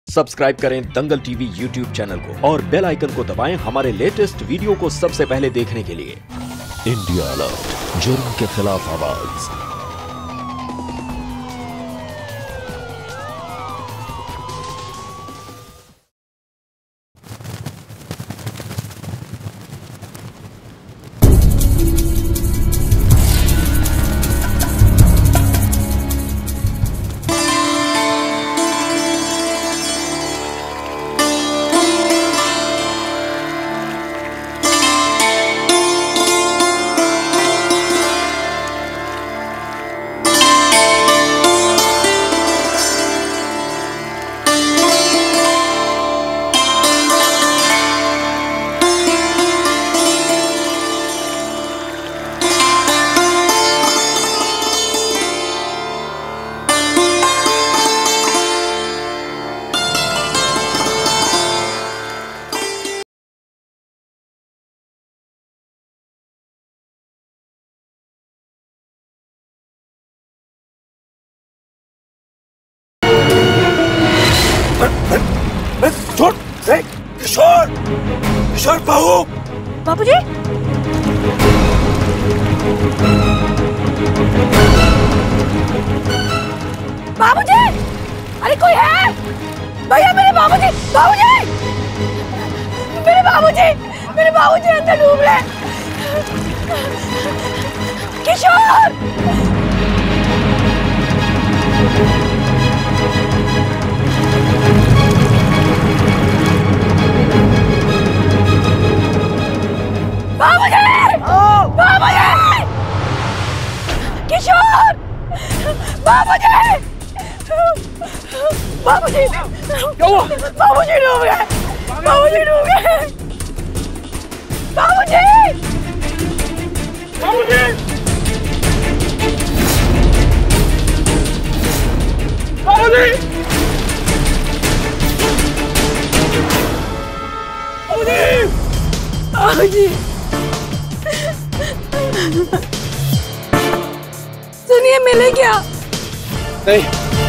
Subscribe करें दंगल TV YouTube channel को और बेल आइकन को दबाएं हमारे लेटेस्ट वीडियो को सबसे पहले देखने के लिए। इंडिया अलर्ट, जुर्म के खिलाफ आवाज। किशोर, किशोर बाबू, बाबूजी, बाबूजी, अरे कोई है? भैया मेरे बाबूजी, बाबूजी, मेरे बाबूजी, मेरे बाबूजी अंदर डूब रहे। किशोर, बाबूजी! बाबूजी! किशोर! बाबूजी! बाबूजी! क्या हुआ? बाबूजी डूब गए! बाबूजी डूब गए! बाबूजी! बाबूजी! बाबूजी! बाबूजी! बाबूजी! सुनिए, मिले क्या? नहीं।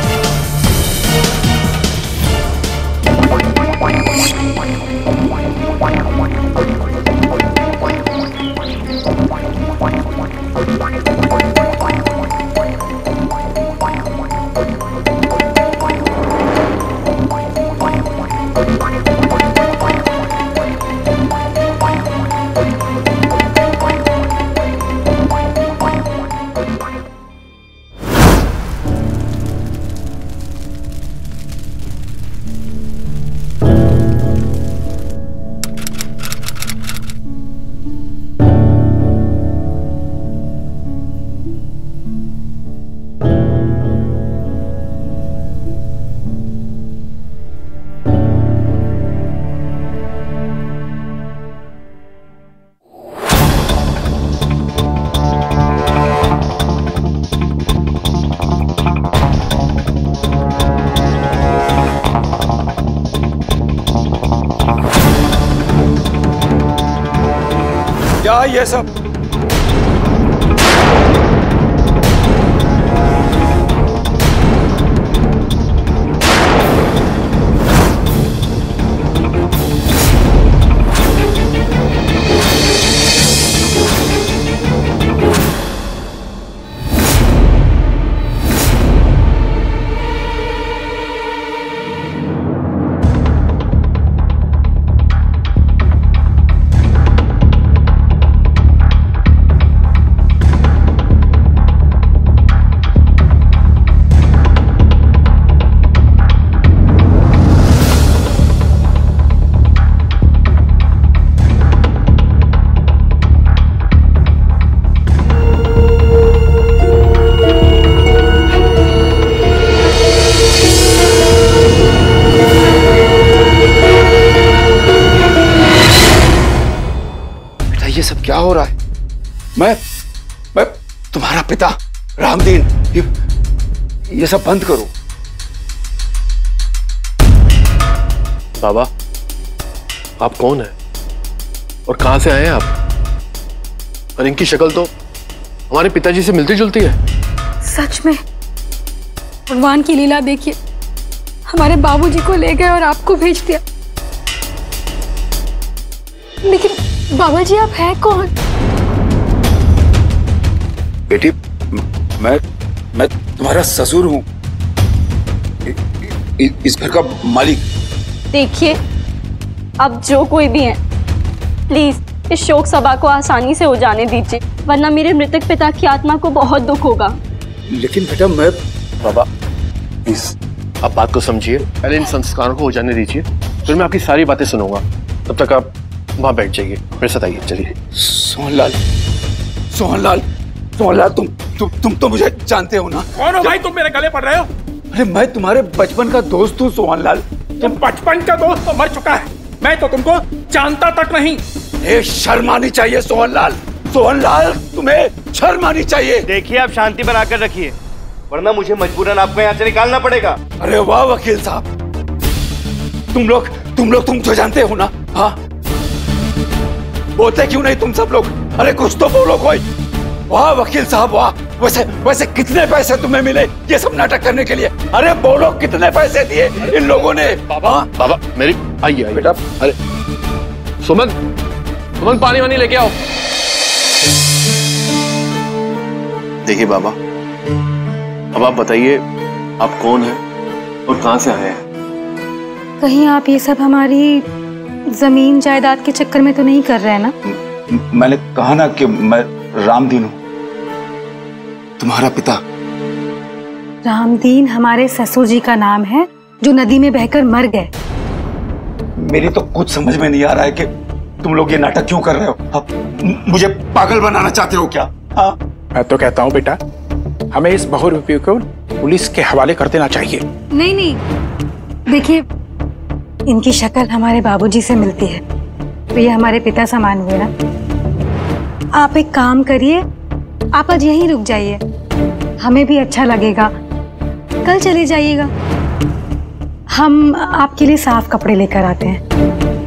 क्या ये सब? ये सब क्या हो रहा है? मैं तुम्हारा पिता रामदीन, ये सब बंद करो। बाबा, आप कौन हैं और कहां से आए हैं आप? और इनकी शक्ल तो हमारे पिताजी से मिलती जुलती है। सच में भगवान की लीला देखिए, हमारे बाबूजी को ले गए और आपको भेज दिया। लेकिन बाबा जी, आप हैं कौन? बेटी, मैं तुम्हारा ससुर हूं, इस घर का मालिक। देखिए, अब जो कोई भी है, प्लीज इस शोक सभा को आसानी से हो जाने दीजिए, वरना मेरे मृतक पिता की आत्मा को बहुत दुख होगा। लेकिन बेटा, मैं बाबा प्लीज आप बात को समझिए, पहले इन संस्कारों को हो जाने दीजिए, फिर मैं आपकी सारी बातें सुनूंगा। तब तक आप वहां बैठ जाइए, मेरे साथ आइए, चलिए। सोहनलाल, सोहनलाल, सोहनलाल, तुम तो मुझे जानते हो ना? कौन हो भाई? तुम मेरे गले पड़ रहे हो? अरे मैं तुम्हारे बचपन का दोस्त हूँ सोहनलाल। तुम बचपन का दोस्त तो मर चुका है, मैं तो तुमको जानता तक नहीं। ए, शर्म आनी चाहिए सोहनलाल, सोहनलाल, तुम्हें शर्म आनी चाहिए। देखिए, आप शांति बनाकर रखिए, वरना मुझे मजबूरन आपको यहाँ से निकालना पड़ेगा। अरे वाह वकील साहब, तुम तो जानते हो ना? हाँ, बोलते क्यों नहीं तुम सब लोग? अरे कुछ तो बोलो कोई। वाह वकील साहब वाह। वैसे कितने पैसे तुम्हें मिले ये सब नाटक करने के लिए? अरे बोलो, कितने पैसे दिए इन लोगों ने? बाबा मेरी आइए बेटा। अरे सुमन, पानी वानी लेके आओ। देखिए बाबा, अब आप बताइए, आप कौन हैं और कहां से आए हैं? कहीं आप ये सब हमारी जमीन जायदाद के चक्कर में तो नहीं कर रहे हैं ना? मैंने कहा ना कि मैं रामदीन हूं, तुम्हारा पिता। रामदीन हमारे ससुर जी का नाम है, जो नदी में बहकर मर गए। मेरी तो कुछ समझ में नहीं आ रहा है कि तुम लोग ये नाटक क्यों कर रहे हो? अब मुझे पागल बनाना चाहते हो क्या? हाँ? मैं तो कहता हूँ बेटा, हमें इस बहुरूपी को पुलिस के हवाले कर देना चाहिए। नहीं, देखिए, इनकी शक्ल हमारे बाबूजी से मिलती है, तो ये हमारे पिता समान हुए ना। आप एक काम करिए, आप आज यहीं रुक जाइए, हमें भी अच्छा लगेगा। कल चले जाइएगा, हम आपके लिए साफ कपड़े लेकर आते हैं।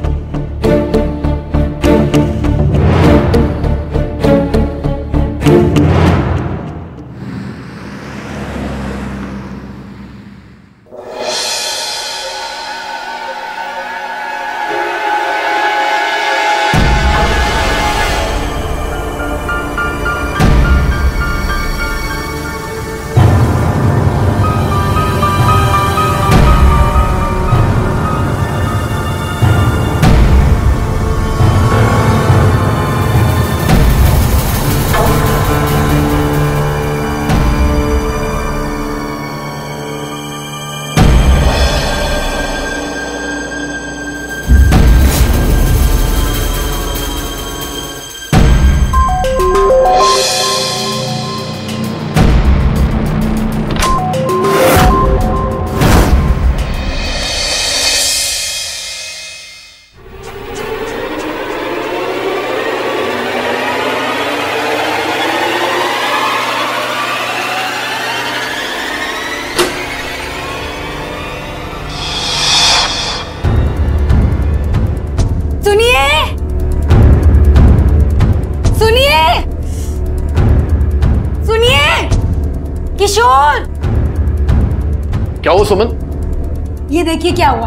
किशोर! क्या हुआ सुमन? ये देखिए क्या हुआ।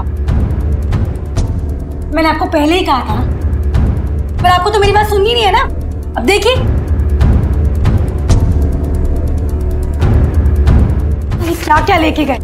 मैंने आपको पहले ही कहा था ना, पर आपको तो मेरी बात सुननी नहीं है ना। अब देखिए, क्या क्या लेके गए।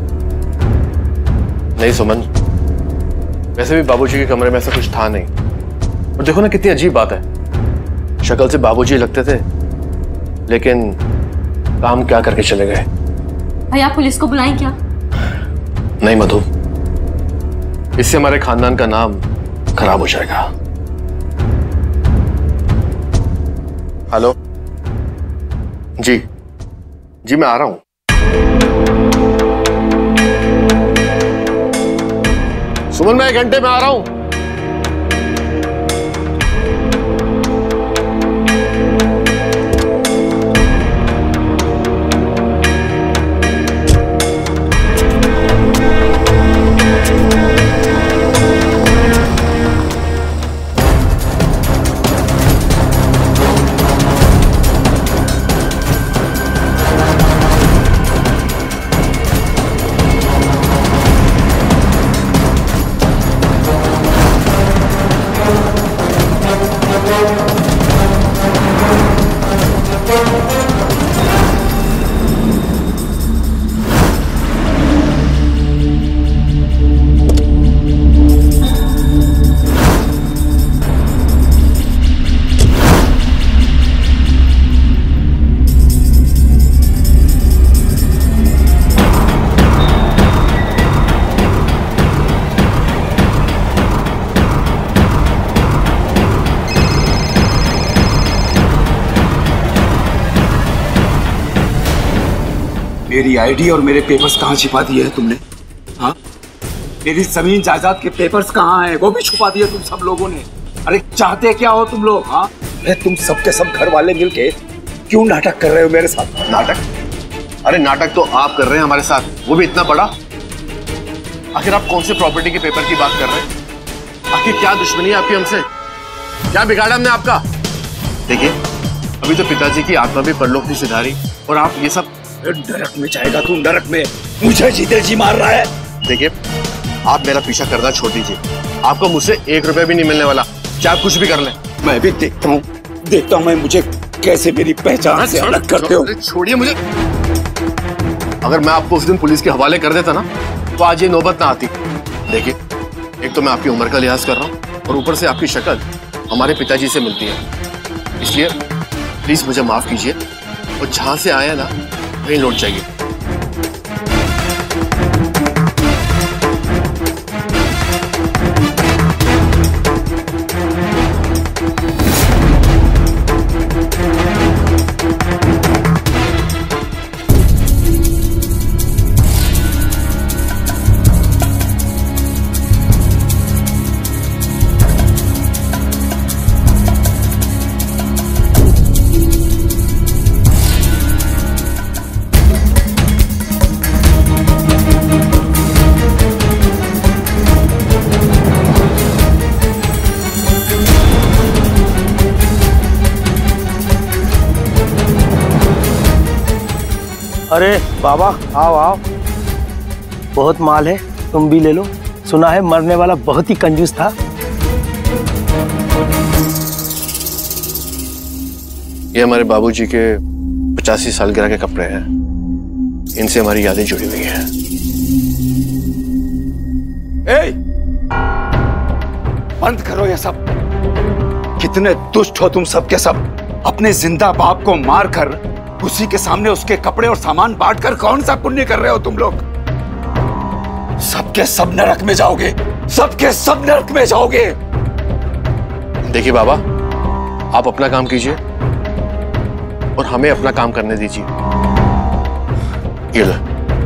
नहीं सुमन, वैसे भी बाबूजी के कमरे में ऐसा कुछ था नहीं। और देखो ना, कितनी अजीब बात है, शक्ल से बाबूजी लगते थे, लेकिन काम क्या करके चले गए। भैया पुलिस को बुलाएं क्या? नहीं मधु, इससे हमारे खानदान का नाम खराब हो जाएगा। हेलो जी, मैं आ रहा हूं। सुमन, मैं 1 घंटे में आ रहा हूं। मेरी आईडी और मेरे पेपर्स कहाँ छिपा दिए हैं तुमने? हाँ, मेरी जमीन जायदाद के पेपर्स कहाँ हैं? वो भी छुपा दिए तुम सब लोगों ने। अरे चाहते क्या हो तुम लोग? हाँ, अरे तुम सबके सब घर वाले मिलके क्यों नाटक कर रहे हो मेरे साथ? नाटक? अरे नाटक तो आप कर रहे हैं हमारे साथ, वो भी इतना बड़ा। आखिर आप कौन से प्रॉपर्टी के पेपर की बात कर रहे हैं? आखिर क्या दुश्मनी है आपकी हमसे? क्या बिगाड़ा हमने आपका? देखिए, अभी तो पिताजी की आत्मा भी परलोक नहीं सिधारी और आप ये सब। नरक में जाएगा तू, नरक में। मुझे जीते जी मार रहा है। देखिए, आप मेरा पीछा करना छोड़ दीजिए। आपको मुझसे 1 रुपया भी नहीं मिलने वाला, चाहे आप कुछ भी कर लें। मैं भी देखता हूँ मैं मुझे कैसे मेरी पहचान से अलग करते हो। छोड़िए मुझे। अगर मैं आपको उस दिन पुलिस के हवाले कर देता ना, तो आज ये नौबत ना आती। देखिए, एक तो मैं आपकी उम्र का लिहाज कर रहा हूँ और ऊपर से आपकी शक्ल हमारे पिताजी से मिलती है। इसलिए प्लीज मुझे माफ कीजिए और जहां से आया ना वहीं लौट जाइए। अरे बाबा, आओ आओ, बहुत माल है, तुम भी ले लो। सुना है मरने वाला बहुत ही कंजूस था। ये हमारे बाबूजी के 85 सालगिरह के कपड़े हैं। इनसे हमारी यादें जुड़ी हुई हैं। बंद करो ये सब। कितने दुष्ट हो तुम सब के सब। अपने जिंदा बाप को मारकर उसी के सामने उसके कपड़े और सामान बांटकर कौन सा पुण्य कर रहे हो तुम लोग? सबके सब नरक में जाओगे, सबके सब नरक में जाओगे। देखिए बाबा, आप अपना काम कीजिए और हमें अपना काम करने दीजिए। ये लो।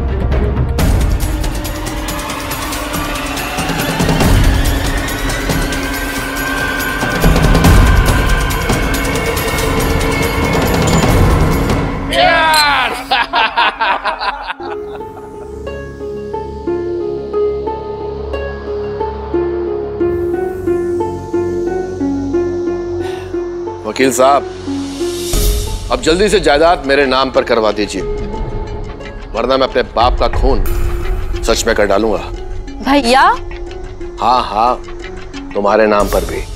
वकील साहब, अब जल्दी से जायदाद मेरे नाम पर करवा दीजिए, वरना मैं अपने बाप का खून सच में कर डालूंगा। भैया? हाँ हाँ, तुम्हारे नाम पर भी।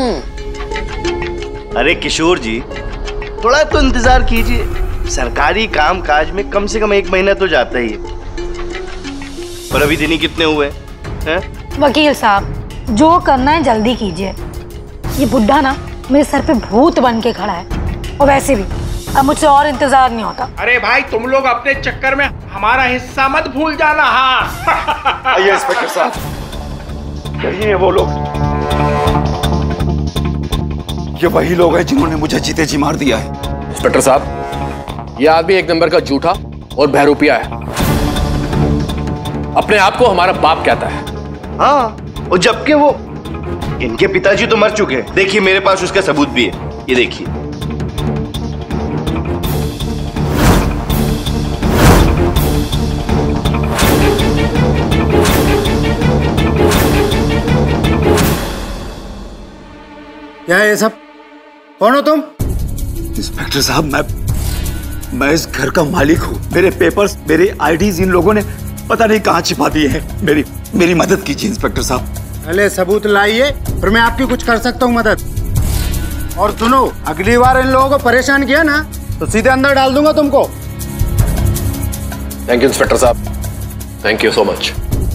अरे किशोर जी, थोड़ा तो इंतजार कीजिए। सरकारी काम काज में कम से कम 1 महीना तो जाता ही है। पर अभी दिन ही कितने हुए हैं? वकील साहब, जो करना है जल्दी कीजिए। ये बुढ़ा ना मेरे सर पे भूत बन के खड़ा है, और वैसे भी अब मुझसे और इंतजार नहीं होता। अरे भाई, तुम लोग अपने चक्कर में हमारा हिस्सा मत भूल जाना। हाँ आइए इंस्पेक्टर साहब, यही है वो लोग। ये वही लोग हैं जिन्होंने मुझे जीते जी मार दिया है। इंस्पेक्टर साहब, यह आदमी 1 नंबर का झूठा और बहरूपिया है। अपने आप को हमारा बाप कहता है। हाँ, और जबकि वो इनके पिताजी तो मर चुके हैं। देखिए, मेरे पास उसका सबूत भी है, ये देखिए। क्या है ये सब? कौन हो तुम? इंस्पेक्टर साहब, मैं इस घर का मालिक हूँ। मेरे पेपर्स, मेरे आईडीज इन लोगों ने पता नहीं कहाँ छिपा दिए हैं। मेरी मदद कीजिए इंस्पेक्टर साहब। पहले सबूत लाइए, फिर मैं आपकी कुछ कर सकता हूँ मदद। और सुनो, अगली बार इन लोगों को परेशान किया ना तो सीधे अंदर डाल दूंगा तुमको। थैंक यू इंस्पेक्टर साहब, थैंक यू सो मच।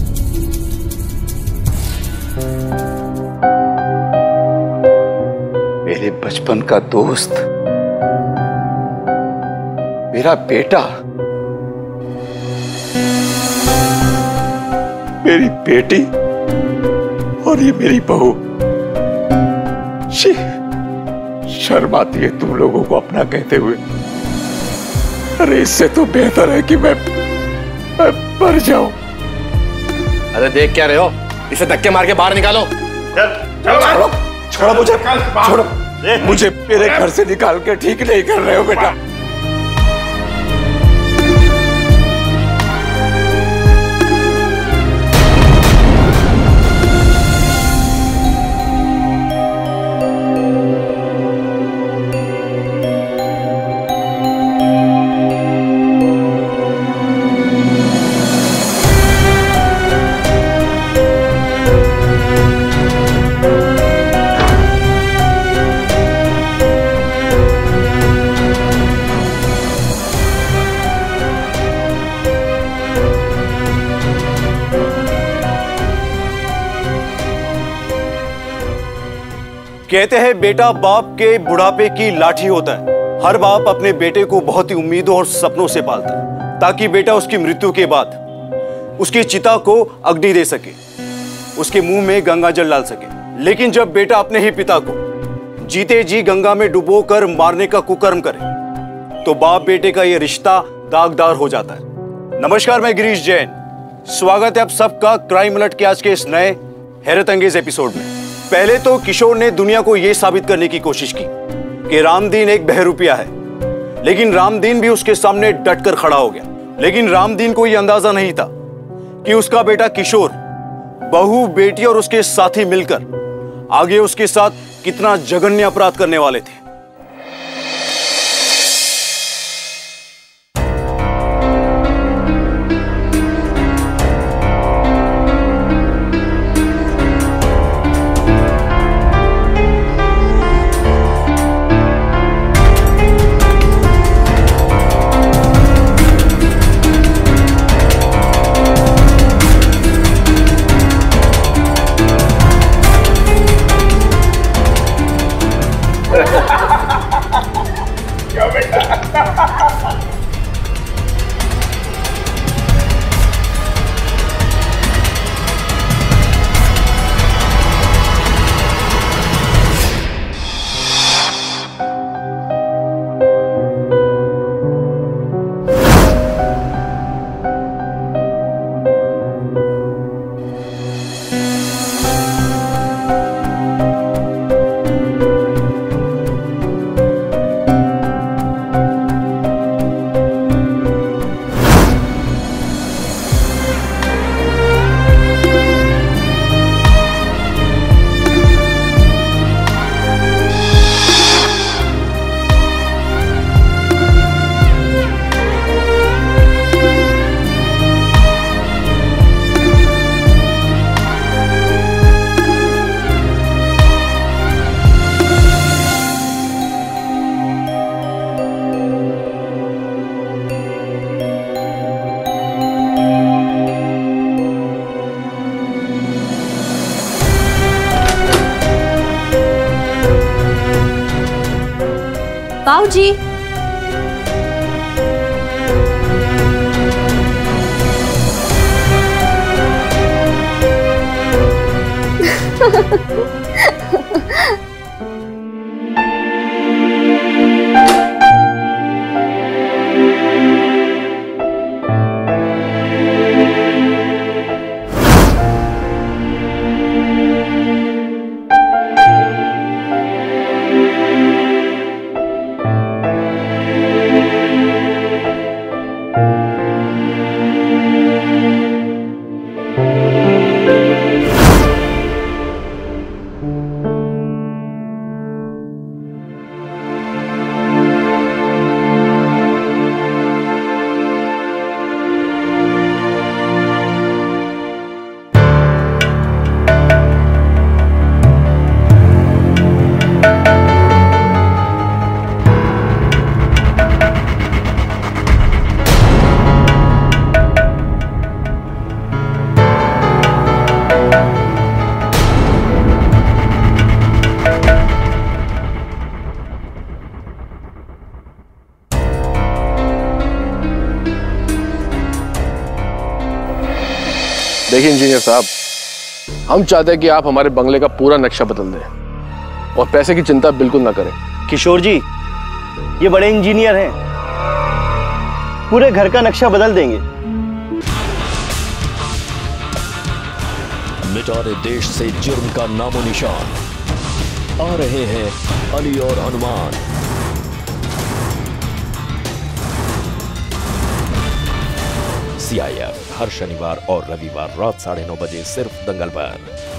मेरे बचपन का दोस्त, मेरा बेटा, मेरी बेटी और ये मेरी बहू। शर्म आती है तुम लोगों को अपना कहते हुए। अरे इससे तो बेहतर है कि मैं मर जाऊं। अरे देख क्या रहे हो, इसे धक्के मार के बाहर निकालो। छोड़ो, छोड़ो मुझे, छोड़ो मुझे, मेरे घर से निकाल के ठीक नहीं कर रहे हो बेटा। कहते हैं बेटा बाप के बुढ़ापे की लाठी होता है। हर बाप अपने बेटे को बहुत ही उम्मीदों और सपनों से पालता है ताकि बेटा उसकी मृत्यु के बाद उसकी चिता को अग्नि दे सके, उसके मुंह में गंगा जल डाल सके। लेकिन जब बेटा अपने ही पिता को जीते जी गंगा में डुबोकर मारने का कुकर्म करे तो बाप बेटे का यह रिश्ता दागदार हो जाता है। नमस्कार, मैं गिरीश जैन, स्वागत है आप सबका क्राइम अलर्ट के आज के इस नए हैरत अंगेज एपिसोड में। पहले तो किशोर ने दुनिया को यह साबित करने की कोशिश की कि रामदीन एक बहरूपिया है, लेकिन रामदीन भी उसके सामने डटकर खड़ा हो गया। लेकिन रामदीन को यह अंदाजा नहीं था कि उसका बेटा किशोर बहू, बेटी और उसके साथी मिलकर आगे उसके साथ कितना जघन्य अपराध करने वाले थे। बाबूजी, देखिए इंजीनियर साहब, हम चाहते हैं कि आप हमारे बंगले का पूरा नक्शा बदल दें और पैसे की चिंता बिल्कुल ना करें। किशोर जी, ये बड़े इंजीनियर हैं, पूरे घर का नक्शा बदल देंगे। मिटा दे देश से जुर्म का नामो निशान। आ रहे हैं अली और हनुमान। CIF हर शनिवार और रविवार रात 9:30 बजे सिर्फ दंगल पर।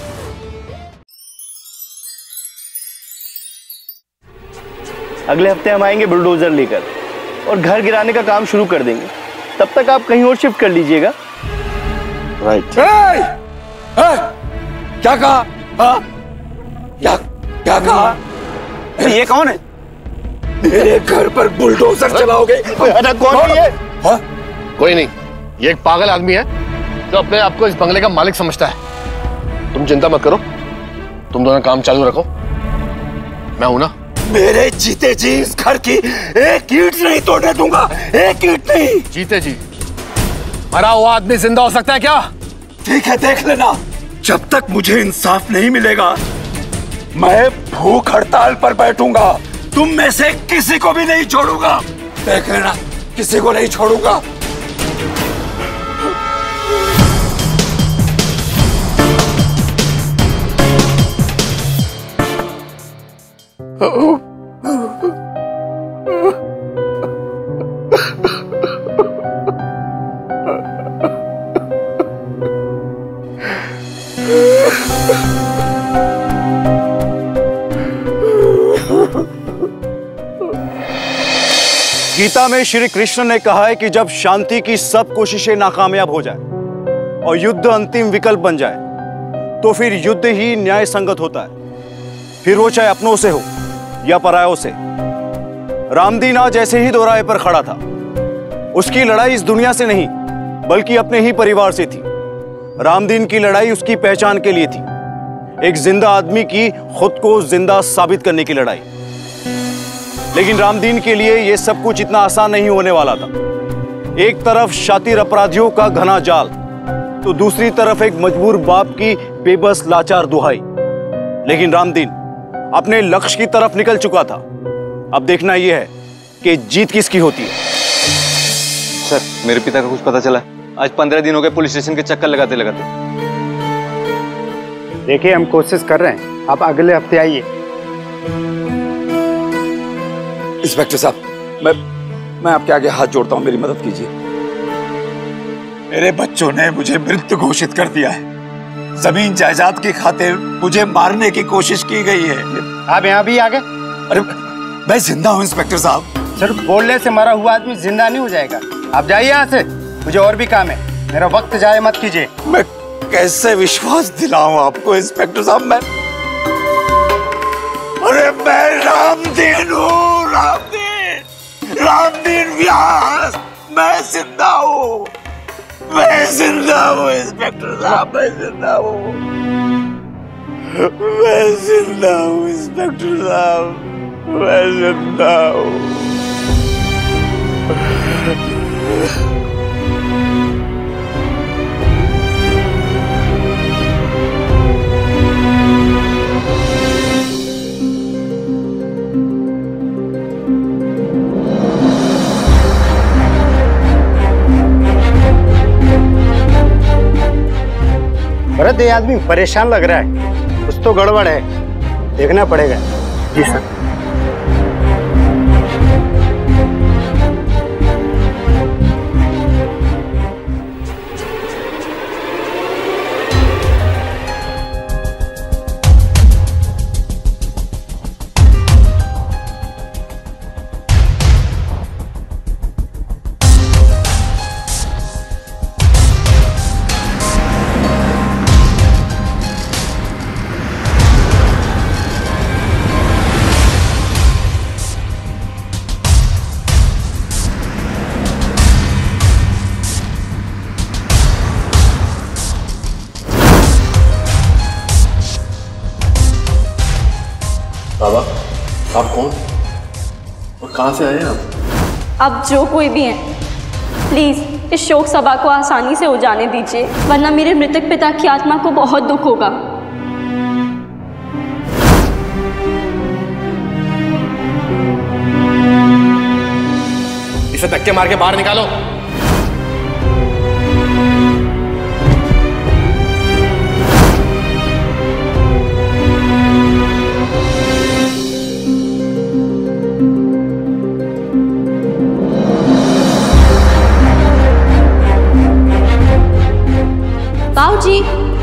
अगले हफ्ते हम आएंगे बुलडोजर लेकर और घर गिराने का काम शुरू कर देंगे। तब तक आप कहीं और शिफ्ट कर लीजिएगा। राइट। क्या कहा? क्या कहा? ये कौन है? मेरे घर पर बुलडोजर चलाओगे? अरे कौन है ये? कोई नहीं, ये एक पागल आदमी है जो अपने आप को इस बंगले का मालिक समझता है। तुम चिंता मत करो, तुम दोनों काम चालू रखो, मैं हूं ना। मेरे जीते जी इस घर की एक ईंट नहीं तोड़ने दूंगा, एक ईंट नहीं। जीते जी? मरा हुआ आदमी जिंदा हो सकता है क्या? ठीक है, देख लेना। जब तक मुझे इंसाफ नहीं मिलेगा मैं भूख हड़ताल पर बैठूंगा। तुम में से किसी को भी नहीं छोड़ूंगा, देख लेना, किसी को नहीं छोड़ूंगा। गीता में श्री कृष्ण ने कहा है कि जब शांति की सब कोशिशें नाकामयाब हो जाए और युद्ध अंतिम विकल्प बन जाए तो फिर युद्ध ही न्याय संगत होता है, फिर वो चाहे अपनों से हो या परायों से। रामदीन आज ऐसे ही दोराहे पर खड़ा था। उसकी लड़ाई इस दुनिया से नहीं बल्कि अपने ही परिवार से थी। रामदीन की लड़ाई उसकी पहचान के लिए थी, एक जिंदा आदमी की खुद को जिंदा साबित करने की लड़ाई। लेकिन रामदीन के लिए यह सब कुछ इतना आसान नहीं होने वाला था। एक तरफ शातिर अपराधियों का घना जाल, तो दूसरी तरफ एक मजबूर बाप की बेबस लाचार दुहाई। लेकिन रामदीन अपने लक्ष्य की तरफ निकल चुका था। अब देखना यह है कि जीत किसकी होती है। सर, मेरे पिता का कुछ पता चला? आज 15 दिन हो गए पुलिस स्टेशन के चक्कर लगाते लगाते। देखिए, हम कोशिश कर रहे हैं, आप अगले हफ्ते आइए। इंस्पेक्टर साहब, मैं आपके आगे हाथ जोड़ता हूं, मेरी मदद कीजिए। मेरे बच्चों ने मुझे मृत घोषित कर दिया है। जमीन जायदाद की खातिर मुझे मारने की कोशिश की गई है। आप यहाँ भी आ गए? अरे मैं जिंदा हूँ इंस्पेक्टर साहब। सर, बोलने से मरा हुआ आदमी जिंदा नहीं हो जाएगा। आप जाइए यहाँ से, मुझे और भी काम है। मेरा वक्त जाया मत कीजिए। मैं कैसे विश्वास दिलाऊं आपको इंस्पेक्टर साहब? अरे मैं रामदीन हूँ, रामदीन व्यास। मैं जिंदा हूँ, मैं जिंदा हूँ इंस्पेक्टर साहब, मैं जिंदा हूँ, मैं जिंदा हूँ इंस्पेक्टर साहब, मैं जिंदा हूँ। भरत, ये आदमी परेशान लग रहा है, कुछ तो गड़बड़ है, देखना पड़ेगा। जी सर। बाबा, आप कौन और कहां से आए आप? अब जो कोई भी हैं, प्लीज इस शोक सभा को आसानी से हो जाने दीजिए, वरना मेरे मृतक पिता की आत्मा को बहुत दुख होगा। इसे धक्के मार के बाहर निकालो। बाबूजी,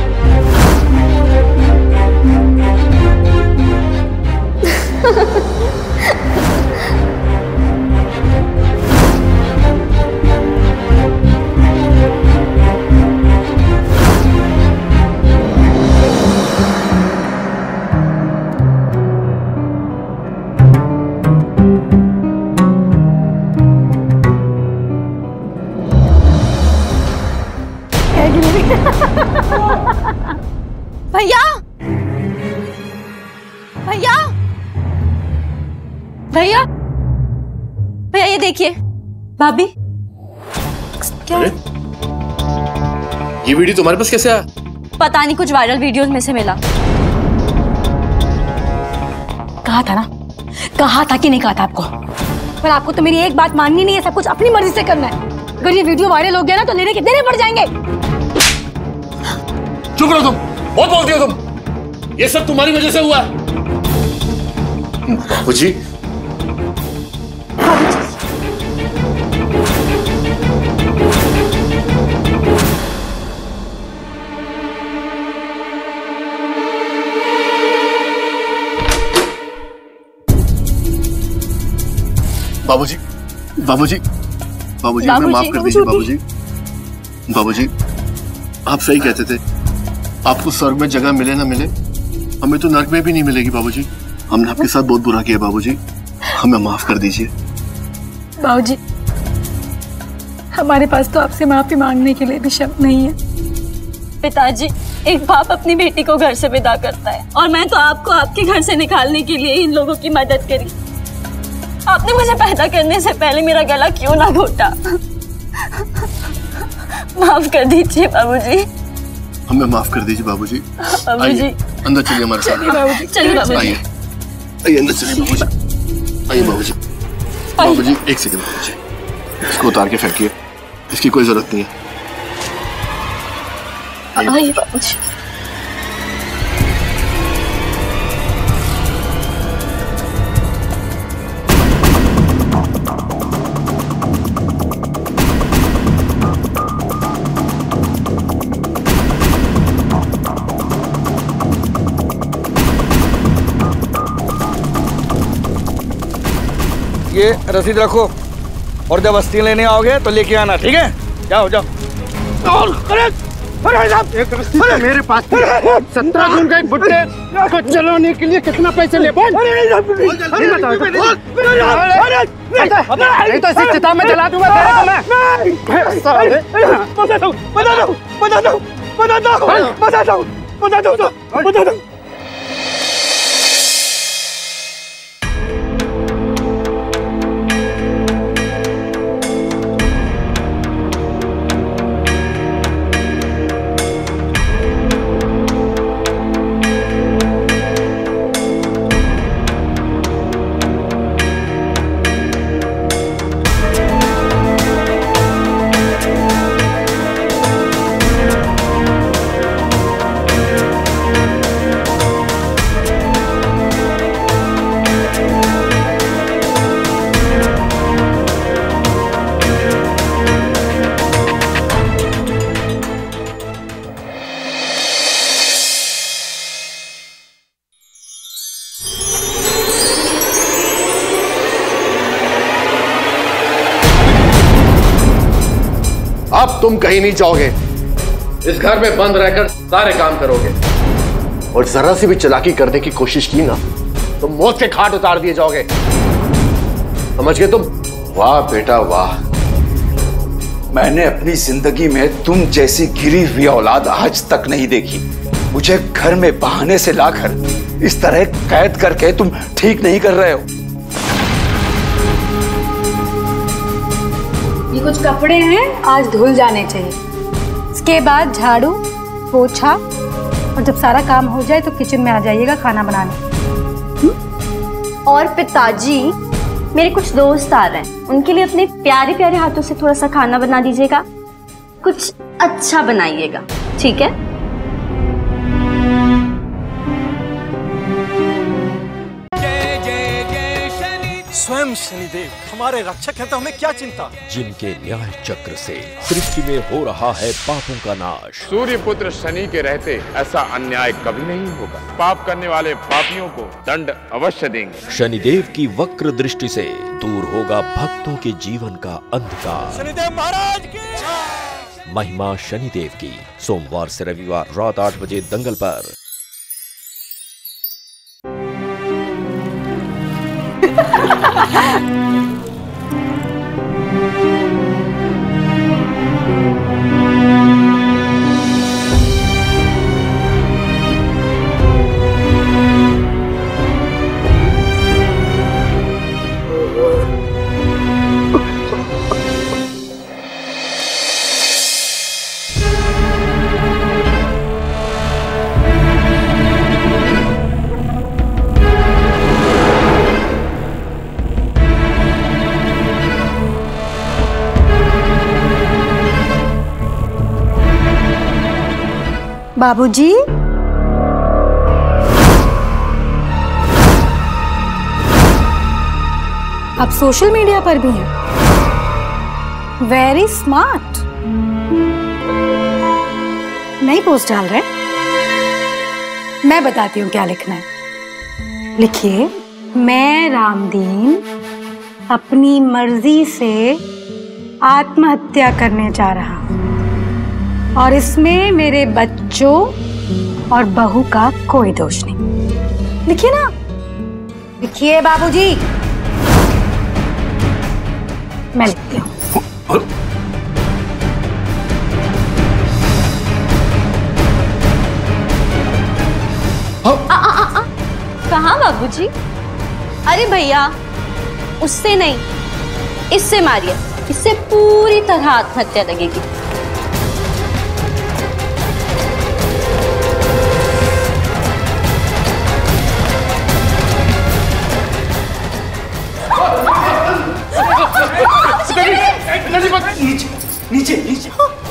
भैया भैया भैया भैया, ये देखिए। भाभी क्या? ये वीडियो तुम्हारे पास कैसे आया? पता नहीं, कुछ वायरल वीडियोस में से मिला। कहा था ना, कहा था कि नहीं कहा था आपको? पर आपको तो मेरी एक बात माननी नहीं है, सब कुछ अपनी मर्जी से करना है। अगर ये वीडियो वायरल हो गया ना तो लेने कितने पड़ जाएंगे। चुप रहो तुम, बहुत बोलती हो तुम। ये सब तुम्हारी वजह से हुआ है। बाबूजी, बाबूजी, बाबूजी, बाबूजी, हमें माफ कर दीजिए बाबूजी। बाबूजी, आप सही कहते थे। आपको स्वर्ग में जगह मिले ना मिले, हमें तो नर्क में भी नहीं मिलेगी बाबूजी। हमने आपके साथ बहुत बुरा किया बाबूजी, हमें माफ कर दीजिए। बाबूजी, हमारे पास तो आपसे माफी मांगने के लिए भी शब्द नहीं है। पिताजी, एक बाप अपनी बेटी को घर से विदा करता है और मैं तो आपको आपके घर से निकालने के लिए इन लोगों की मदद करी। आपने मुझे पैदा करने से पहले मेरा गला क्यों ना घोटा? माफ कर दीजिए बाबूजी। हमें माफ कर दीजिए बाबूजी। बाबूजी, अंदर चलिए हमारे साथ। बाबूजी, चलिए बाबूजी। आइए, आइए अंदर चलिए बाबूजी। आइए बाबूजी। बाबूजी, एक सेकंड बाबूजी, इसको उतार के फेंकिए, इसकी कोई जरूरत नहीं है। आइए बाबूजी। ये रसीद रखो और जब अस्थि लेने आओगे तो लेके आना, ठीक है? जाओ जाओ। एक रसीद मेरे पास 17 जून का एक बुट्टे को चलाने के लिए कितना पैसे ले? बोल। नहीं तो इसे चिता में जला दूंगा तेरे को मैं। अब तुम कहीं नहीं जाओगे, इस घर में बंद रहकर सारे काम करोगे और जरा सी भी चालाकी करने की कोशिश की ना तो मौत के घाट उतार दिए जाओगे, समझ गए तुम? वाह बेटा वाह। मैंने अपनी जिंदगी में तुम जैसी गिरी हुई औलाद आज तक नहीं देखी। मुझे घर में बहाने से लाकर इस तरह कैद करके तुम ठीक नहीं कर रहे हो। ये कुछ कपड़े हैं, आज धुल जाने चाहिए। इसके बाद झाड़ू पोछा और जब सारा काम हो जाए तो किचन में आ जाइएगा खाना बनाने। और पिताजी, मेरे कुछ दोस्त आ रहे हैं, उनके लिए अपने प्यारे प्यारे हाथों से थोड़ा सा खाना बना दीजिएगा। कुछ अच्छा बनाइएगा, ठीक है? स्वयं शनिदेव हमारे रक्षक है तो हमें क्या चिंता। जिनके न्याय चक्र से सृष्टि में हो रहा है पापों का नाश। सूर्य पुत्र शनि के रहते ऐसा अन्याय कभी नहीं होगा। पाप करने वाले पापियों को दंड अवश्य देंगे। शनिदेव की वक्र दृष्टि से दूर होगा भक्तों के जीवन का अंधकार। शनिदेव महाराज की महिमा शनिदेव की सोमवार से रविवार रात 8 बजे दंगल पर। बाबूजी, आप सोशल मीडिया पर भी हैं। Very smart. नई पोस्ट डाल रहे? मैं बताती हूँ क्या लिखना है। लिखिए, मैं रामदीन अपनी मर्जी से आत्महत्या करने जा रहा हूँ और इसमें मेरे बच्चों और बहू का कोई दोष नहीं। लिखिए ना, लिखिए बाबूजी। मैं लिखती हूँ। कहाँ बाबूजी? अरे भैया, उससे नहीं, इससे मारिए। इससे पूरी तरह आत्महत्या लगेगी। नीचे नीचे नीचे।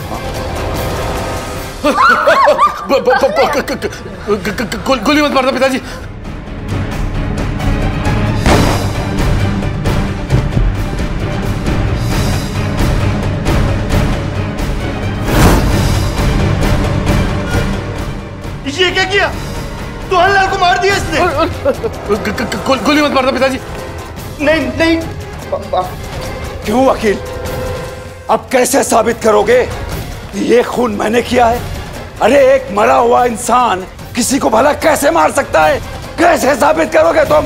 गोली मत मारना पिताजी। ये क्या किया? दुल्हन को मार दिया इसने। गोली मत मारना पिताजी। नहीं नहीं। क्यों वकील? अब कैसे साबित करोगे कि ये खून मैंने किया है? अरे एक मरा हुआ इंसान किसी को भला कैसे मार सकता है? कैसे साबित करोगे तुम?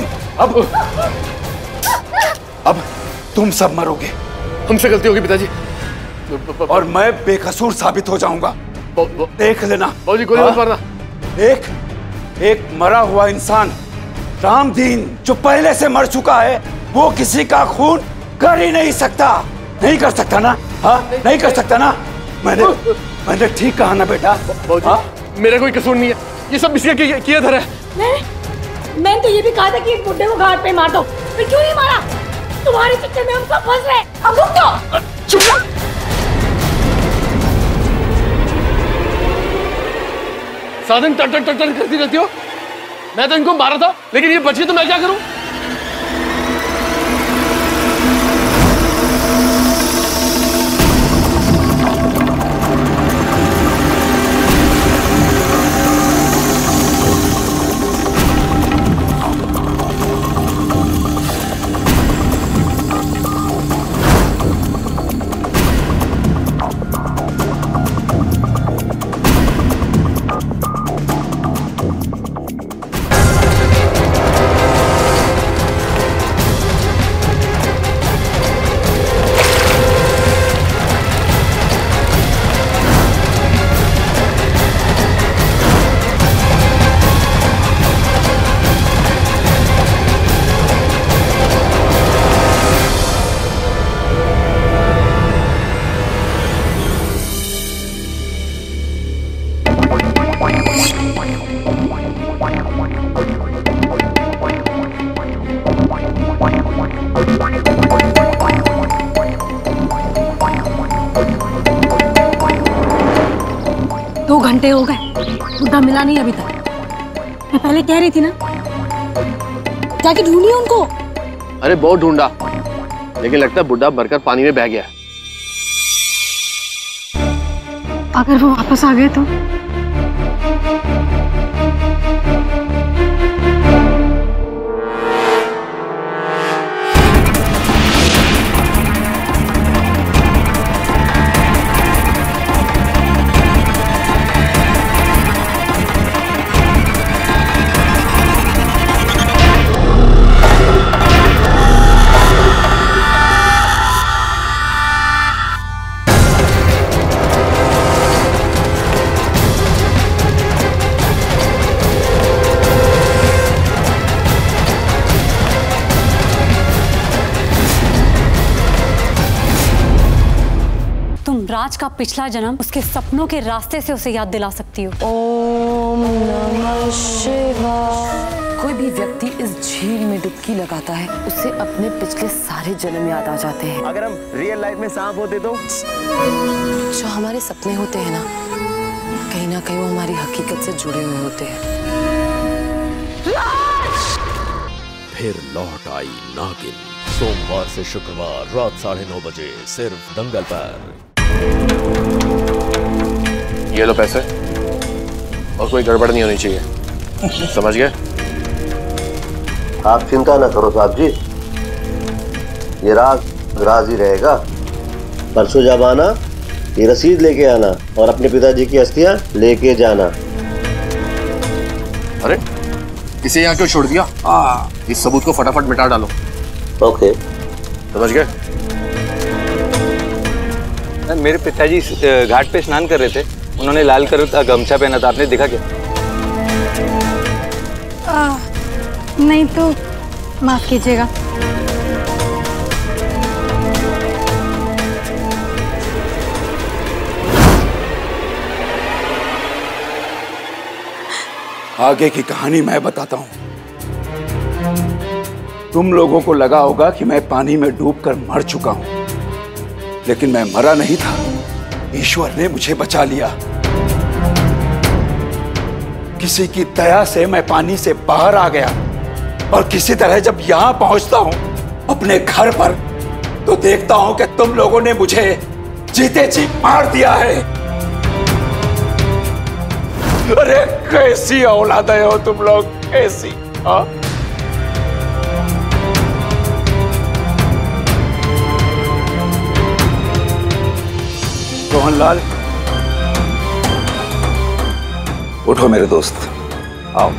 अब तुम सब मरोगे। हमसे गलती होगी पिताजी। और मैं बेकसूर साबित हो जाऊंगा। देख लेना। बाबूजी गोली मत मारना। एक मरा हुआ इंसान रामदीन जो पहले से मर चुका है, वो किसी का खून कर ही नहीं सकता। नहीं कर सकता ना? हाँ, नहीं कर सकता ना? मैंने ठीक कहा ना बेटा? बाबूजी, मेरा कोई कसूर नहीं है। ये सब इसके किया धरा है। मैंने तो ये भी कहा था कि बुड्ढे को घाट पे मार दो, फिर क्यों नहीं मारा? तुम्हारे चक्कर में हम सब फंस रहे। अब रुक जाओ। चुप। साधन टट टट टट करती रहती हो। मैं तो इनको मारा था, लेकिन ये बची तो मैं क्या करूं? घंटे हो गए, बुड्ढा मिला नहीं अभी तक। मैं पहले कह रही थी ना, जाके ढूंढिए उनको। अरे बहुत ढूंढा, लेकिन लगता है बुड्ढा मरकर पानी में बह गया। अगर वो वापस आ गए तो? राज का पिछला जन्म उसके सपनों के रास्ते से उसे याद दिला सकती हो। ओम नमः शिवाय। कोई भी व्यक्ति इस झील में डुबकी लगाता है, उसे अपने पिछले सारे जन्म याद आ जाते हैं। अगर हम रियल लाइफ में सांप होते तो? जो हमारे सपने होते हैं ना कहीं वो हमारी हकीकत से जुड़े हुए होते हैं। फिर लौट आई नागिन, सोमवार से शुक्रवार रात 9:30 बजे सिर्फ दंगल पर। ये लो पैसे, और कोई गड़बड़ नहीं होनी चाहिए, समझ गए? आप चिंता न करो साहब जी, ये राज ही रहेगा। परसों जब आना ये रसीद लेके आना और अपने पिताजी की अस्थियां लेके जाना। अरे इसे यहाँ क्यों छोड़ दिया? इस सबूत को फटाफट मिटा डालो। ओके, समझ गए? मेरे पिताजी घाट पे स्नान कर रहे थे, उन्होंने लाल कलर का गमछा पहना था, आपने देखा क्या? नहीं तो माफ कीजिएगा। आगे की कहानी मैं बताता हूं। तुम लोगों को लगा होगा कि मैं पानी में डूबकर मर चुका हूं, लेकिन मैं मरा नहीं था, ईश्वर ने मुझे बचा लिया। किसी की दया से मैं पानी से बाहर आ गया और किसी तरह जब यहां पहुंचता हूं अपने घर पर, तो देखता हूं कि तुम लोगों ने मुझे जीते जी मार दिया है। अरे कैसी औलादे हो तुम लोग, कैसी? हाँ, रोहनलाल, उठो मेरे दोस्त, आओ।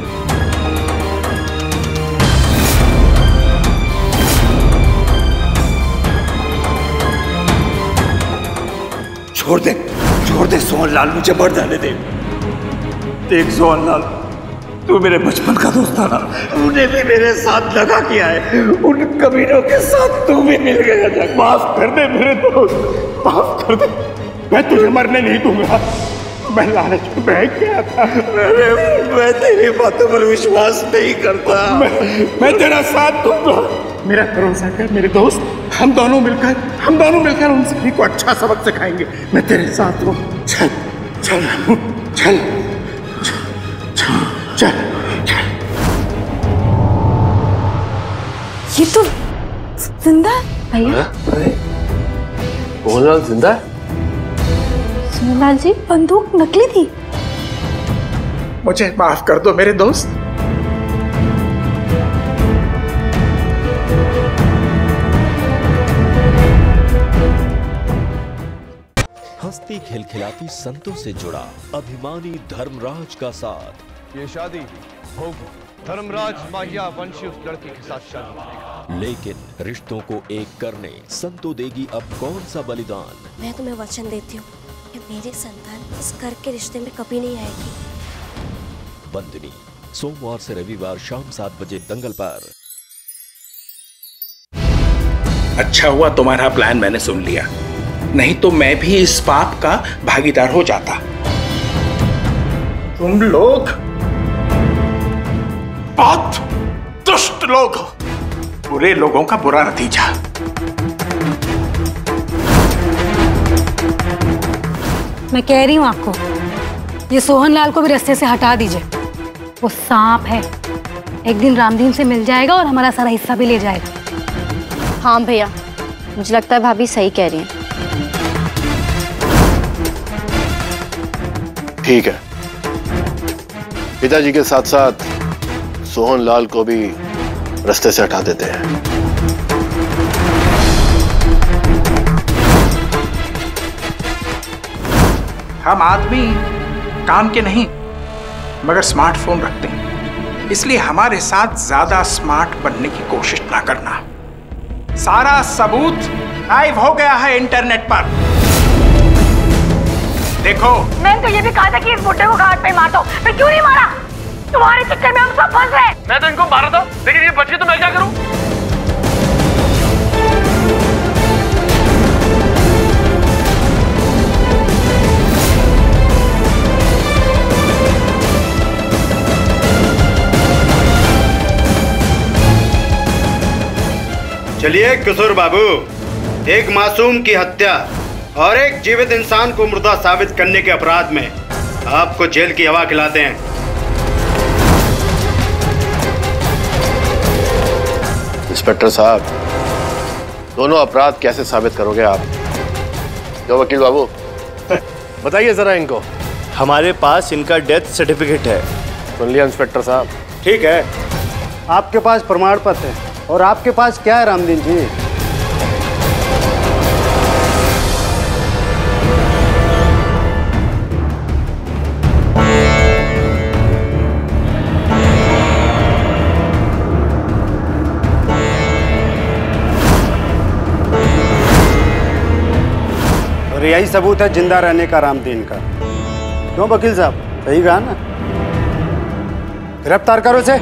छोड़ दे सोहनलाल, मुझे मर जाने दे। देख सोहनलाल, तू मेरे बचपन का दोस्त था ना, तूने भी मेरे साथ दगा किया है, उन कमीनों के साथ तू भी मिल गया। माफ कर दे मेरे दोस्त, माफ कर दे। मैं तुझे मरने नहीं दूंगा, मैं लालच में बह गया था। मैं तेरी बातों पर विश्वास नहीं करता। मैं तेरा साथ दूंगा, मेरा भरोसा कर मेरे दोस्त। हम दोनों मिलकर उन सभी को अच्छा सबक सिखाएंगे। मैं तेरे साथ हूँ। चल चल चल चल चल। ये तो जिंदा है भैया। सोहनलाल जिंदा है? सोहनलाल जी, बंदूक नकली थी। मुझे माफ कर दो मेरे दोस्त। हंसती खिलखिलाती संतों से जुड़ा अभिमानी धर्मराज का साथ। ये शादी होगी, धर्मराज माहिया वंशी उस लड़की के साथ शादी करेगा। लेकिन रिश्तों को एक करने संतो देगी अब कौन सा बलिदान? मैं तुम्हें वचन देती हूँ कि मेरी संतान इस घर के रिश्ते में कभी नहीं आएगी। बंदिनी, सोमवार से रविवार शाम 7 बजे दंगल पर। अच्छा हुआ तुम्हारा प्लान मैंने सुन लिया, नहीं तो मैं भी इस पाप का भागीदार हो जाता। तुम लोग बहुत दुष्ट लोग हो, बुरे लोगों का बुरा नतीजा। मैं कह रही हूँ आपको, ये सोहनलाल को भी रास्ते से हटा दीजिए। वो सांप है, एक दिन रामदीन से मिल जाएगा और हमारा सारा हिस्सा भी ले जाएगा। हाँ भैया, मुझे लगता है भाभी सही कह रही हैं। ठीक है, पिताजी के साथ साथ सोहनलाल को भी रास्ते से हटा देते हैं। हम आदमी काम के नहीं मगर स्मार्टफोन रखते हैं, इसलिए हमारे साथ ज्यादा स्मार्ट बनने की कोशिश ना करना। सारा सबूत लाइव हो गया है इंटरनेट पर, देखो। मैंने तो ये भी कहा था कि इस बुड्ढे को घाट पे मार दो, फिर क्यों नहीं मारा? तुम्हारे चक्कर में हम सब फंस रहे। मैं तो इनको मारा था, लेकिन ये बच गए तो मैं क्या करूं? चलिए किशोर बाबू, एक मासूम की हत्या और एक जीवित इंसान को मुर्दा साबित करने के अपराध में आपको जेल की हवा खिलाते हैं। इंस्पेक्टर साहब, दोनों अपराध कैसे साबित करोगे आप? जो वकील बाबू बताइए जरा इनको। हमारे पास इनका डेथ सर्टिफिकेट है। सुन लिया इंस्पेक्टर साहब? ठीक है, आपके पास प्रमाण पत्र है और आपके पास क्या है रामदीन जी? और यही सबूत है जिंदा रहने का रामदीन का। क्यों वकील साहब, सही कहा ना? गिरफ्तार करो इसे।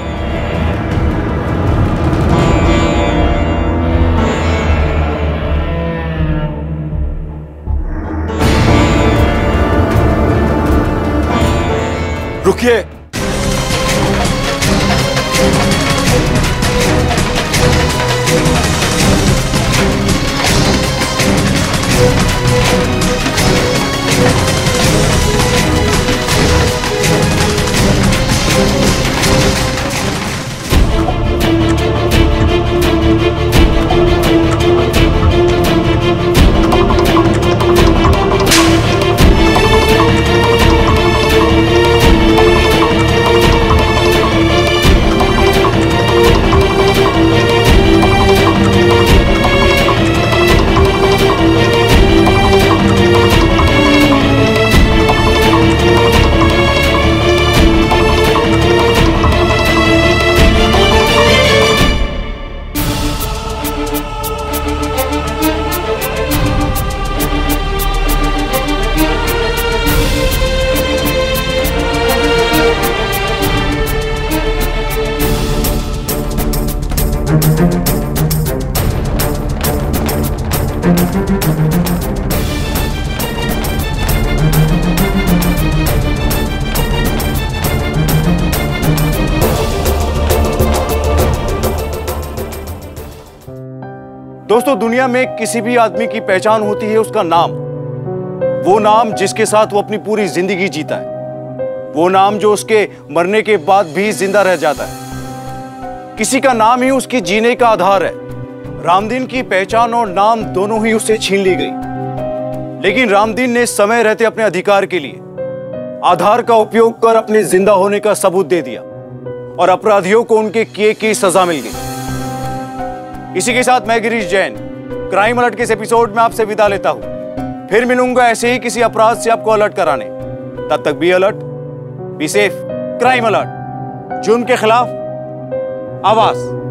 रुकिए। दोस्तों, दुनिया में किसी भी आदमी की पहचान होती है उसका नाम। वो नाम जिसके साथ वो अपनी पूरी जिंदगी जीता है, वो नाम जो उसके मरने के बाद भी जिंदा रह जाता है। किसी का नाम ही उसकी जीने का आधार है। रामदीन की पहचान और नाम दोनों ही उससे छीन ली गई, लेकिन रामदीन ने समय रहते अपने अधिकार के लिए आधार का उपयोग कर अपने जिंदा होने का सबूत दे दिया और अपराधियों को उनके किए की सजा मिल गई। इसी के साथ मैं गिरीश जैन क्राइम अलर्ट के इस एपिसोड में आपसे विदा लेता हूं। फिर मिलूंगा ऐसे ही किसी अपराध से आपको अलर्ट कराने। तब तक be alert, be safe. Crime alert, जुर्म के खिलाफ आवाज।